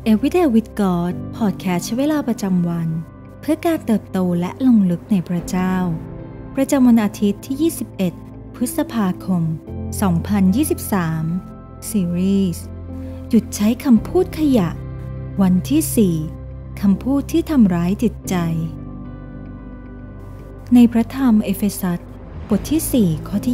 Everyday with God พอดแคสต์ใช้เวลาประจำวันเพื่อการเติบโตและลงลึกในพระเจ้าประจำวันอาทิตย์ที่ 21 พฤษภาคม 2023 ซีรีส์หยุดใช้คำพูดขยะวันที่ 4 คำพูดที่ทำร้ายจิตใจในพระธรรมเอเฟซัสบทที่ 4 ข้อที่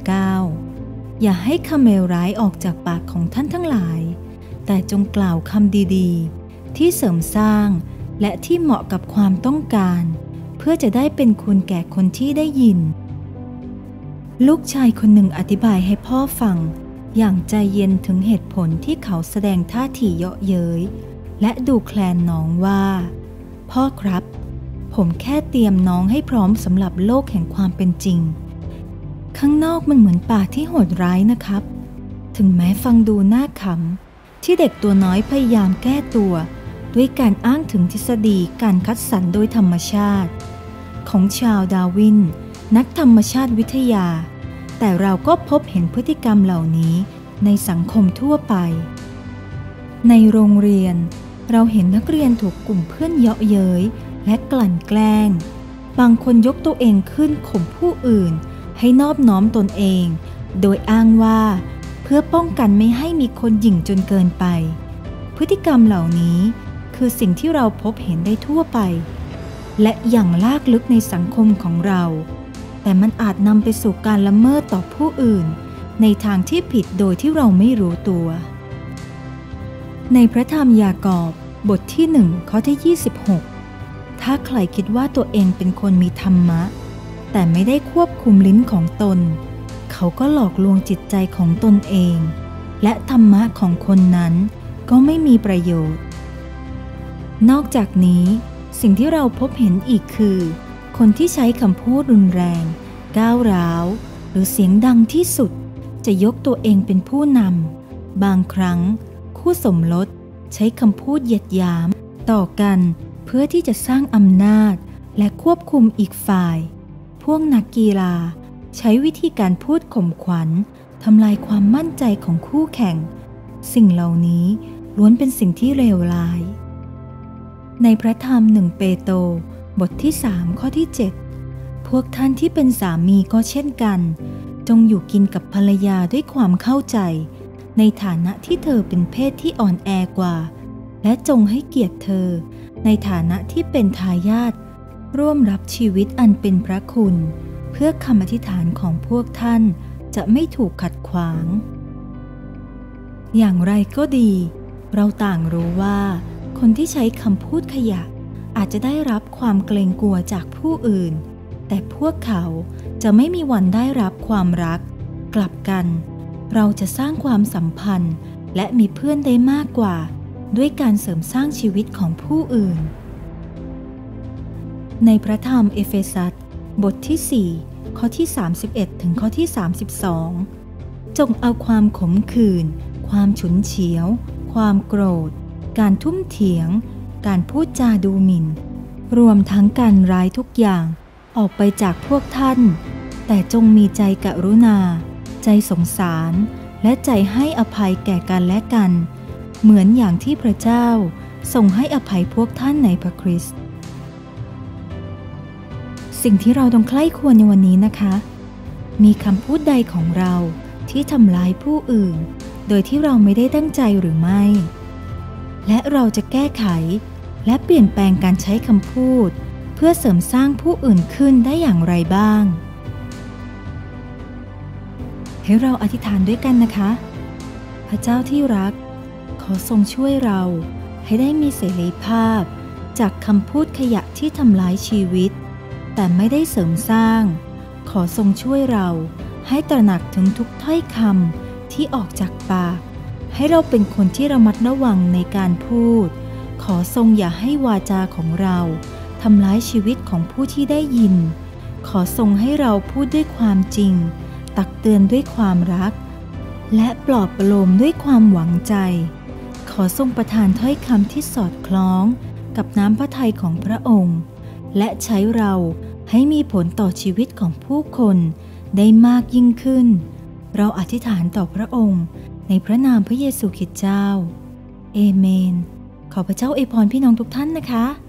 29 อย่าให้คำเลวร้ายออกจากปากของท่านทั้งหลายแต่จงกล่าวคำดีๆที่เสริมสร้างและที่เหมาะกับความต้องการเพื่อจะได้เป็นคุณแก่คนที่ได้ยินลูกชายคนหนึ่งอธิบายให้พ่อฟังอย่างใจเย็นถึงเหตุผลที่เขาแสดงท่าทีเยาะเย้ยและดูแคลนน้องว่าพ่อครับผมแค่เตรียมน้องให้พร้อมสำหรับโลกแห่งความเป็นจริงข้างนอกมันเหมือนป่าที่โหดร้ายนะครับถึงแม้ฟังดูน่าขำที่เด็กตัวน้อยพยายามแก้ตัวด้วยการอ้างถึงทฤษฎีการคัดสรรโดยธรรมชาติของชาร์ลส์ ดาร์วินนักธรรมชาติวิทยาแต่เราก็พบเห็นพฤติกรรมเหล่านี้ในสังคมทั่วไปในโรงเรียนเราเห็นนักเรียนถูกกลุ่มเพื่อนเยาะเย้ยและกลั่นแกล้งบางคนยกตัวเองขึ้นข่มผู้อื่นให้นอบน้อมตนเองโดยอ้างว่าเพื่อป้องกันไม่ให้มีคนหยิ่งจนเกินไปพฤติกรรมเหล่านี้คือสิ่งที่เราพบเห็นได้ทั่วไปและอย่างลากลึกในสังคมของเราแต่มันอาจนำไปสู่การละเมิดต่อผู้อื่นในทางที่ผิดโดยที่เราไม่รู้ตัวในพระธรรมยากอบบทที่ 1 ข้อที่ 26ถ้าใครคิดว่าตัวเองเป็นคนมีธรรมะแต่ไม่ได้ควบคุมลิ้นของตนเขาก็หลอกลวงจิตใจของตนเองและธรรมะของคนนั้นก็ไม่มีประโยชน์นอกจากนี้สิ่งที่เราพบเห็นอีกคือคนที่ใช้คำพูดรุนแรงก้าวร้าวหรือเสียงดังที่สุดจะยกตัวเองเป็นผู้นำบางครั้งคู่สมรสใช้คำพูดเหยียดหยามต่อกันเพื่อที่จะสร้างอำนาจและควบคุมอีกฝ่ายพวกนักกีฬาใช้วิธีการพูดข่มขวัญทำลายความมั่นใจของคู่แข่งสิ่งเหล่านี้ล้วนเป็นสิ่งที่เลวร้ายในพระธรรม1 เปโตรบทที่ 3 ข้อที่ 7พวกท่านที่เป็นสามีก็เช่นกันจงอยู่กินกับภรรยาด้วยความเข้าใจในฐานะที่เธอเป็นเพศที่อ่อนแอกว่าและจงให้เกียรติเธอในฐานะที่เป็นทายาทร่วมรับชีวิตอันเป็นพระคุณเพื่อคำอธิษฐานของพวกท่านจะไม่ถูกขัดขวางอย่างไรก็ดีเราต่างรู้ว่าคนที่ใช้คำพูดขยะอาจจะได้รับความเกรงกลัวจากผู้อื่นแต่พวกเขาจะไม่มีวันได้รับความรักกลับกันเราจะสร้างความสัมพันธ์และมีเพื่อนได้มากกว่าด้วยการเสริมสร้างชีวิตของผู้อื่นในพระธรรมเอเฟซัสบทที่ 4 ข้อที่ 31 ถึงข้อที่ 32 จงเอาความขมขื่นความฉุนเฉียวความโกรธการทุ่มเถียงการพูดจาดูหมิ่นรวมทั้งการร้ายทุกอย่างออกไปจากพวกท่านแต่จงมีใจกรุณาใจสงสารและใจให้อภัยแก่กันและกันเหมือนอย่างที่พระเจ้าทรงให้อภัยพวกท่านในพระคริสต์สิ่งที่เราต้องใคร่ควรในวันนี้นะคะมีคำพูดใดของเราที่ทำร้ายผู้อื่นโดยที่เราไม่ได้ตั้งใจหรือไม่และเราจะแก้ไขและเปลี่ยนแปลงการใช้คำพูดเพื่อเสริมสร้างผู้อื่นขึ้นได้อย่างไรบ้างให้เราอธิษฐานด้วยกันนะคะพระเจ้าที่รักขอทรงช่วยเราให้ได้มีเสรีภาพจากคำพูดขยะที่ทำร้ายชีวิตแต่ไม่ได้เสริมสร้างขอทรงช่วยเราให้ตระหนักถึงทุกถ้อยคำที่ออกจากปากให้เราเป็นคนที่ระมัดระวังในการพูดขอทรงอย่าให้วาจาของเราทำร้ายชีวิตของผู้ที่ได้ยินขอทรงให้เราพูดด้วยความจริงตักเตือนด้วยความรักและปลอบประโลมด้วยความหวังใจขอทรงประทานถ้อยคำที่สอดคล้องกับน้ำพระทัยของพระองค์และใช้เราให้มีผลต่อชีวิตของผู้คนได้มากยิ่งขึ้นเราอธิษฐานต่อพระองค์ในพระนามพระเยซูคริสต์เจ้าเอเมนขอพระเจ้าอวยพรพี่น้องทุกท่านนะคะ